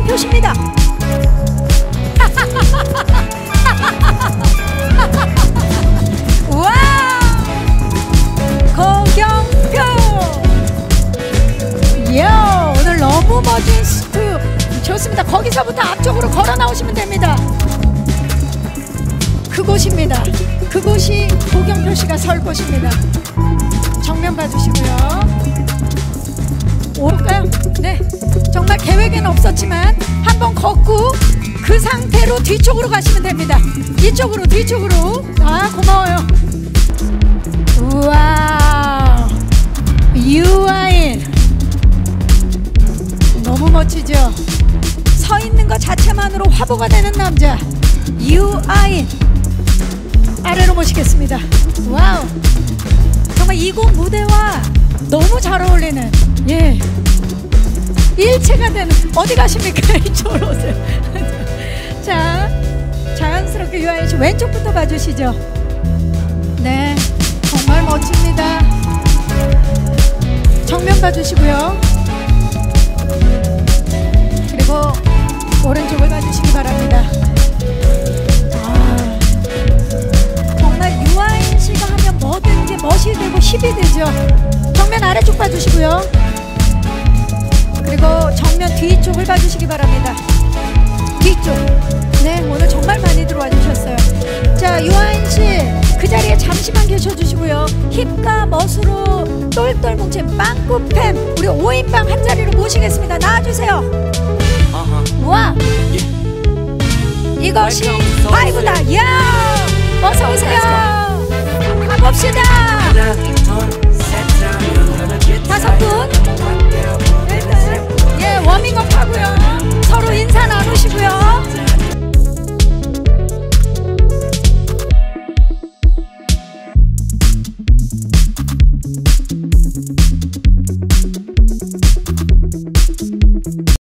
표시입니다. 와, 고경표. 야, 오늘 너무 멋진 스투 좋습니다. 거기서부터 앞쪽으로 걸어 나오시면 됩니다. 그곳입니다. 그곳이 고경표 씨가 설 곳입니다. 정면 봐주시고요. 올까요? 네, 정말 계획에는 없었지만 한번 걷고 그 상태로 뒤쪽으로 가시면 됩니다. 이쪽으로, 뒤쪽으로. 아, 고마워요. 우와, 유아인 너무 멋지죠? 서 있는 것 자체만으로 화보가 되는 남자 유아인 아래로 모시겠습니다. 와우, 정말 이 곡 무대와 너무 잘 어울리는, 예, 일체가 되는. 어디 가십니까? 이쪽으로 오세요. 자, 자연스럽게 유아인 씨 왼쪽부터 봐주시죠. 네, 정말 멋집니다. 정면 봐주시고요. 그리고 오른쪽을 봐주시기 바랍니다. 아, 정말 유아인 씨가 하면 뭐든 게 멋이 되고 힘이 되죠. 정면 아래쪽 봐주시고요. 그리고 정면 뒤쪽을 봐주시기 바랍니다. 뒤쪽. 네, 오늘 정말 많이 들어와 주셨어요. 자, 유아인 씨 그 자리에 잠시만 계셔주시고요. 힙과 멋으로 똘똘 뭉친 빵꾸팸 우리 5인방 한 자리로 모시겠습니다. 나와주세요. 와, 이것이 바이브다. 야, 어서 오세요. 가봅시다. 5분.